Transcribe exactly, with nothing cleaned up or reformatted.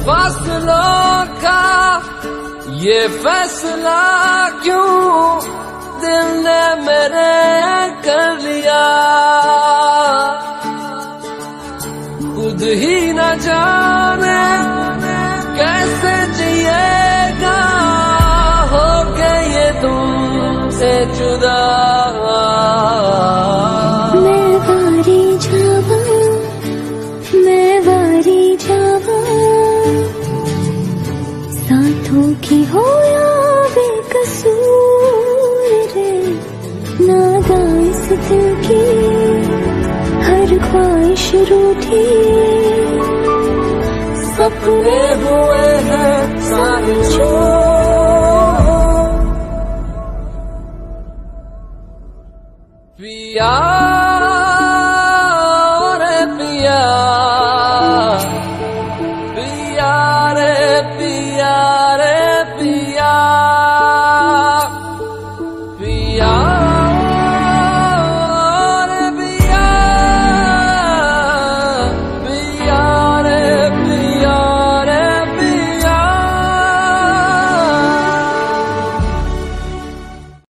फासलों का ये फैसला क्यों दिल ने मेरे कर लिया, खुद ही न जाने कैसे जिएगा हो के ये तुमसे जुदा। मैं वारी जावा, मैं वारी जावा, साथों की हो या बेकसूर रे, नागा इस दिल की हर ख्वाहिश रूठी, सपने हुए हैं सारे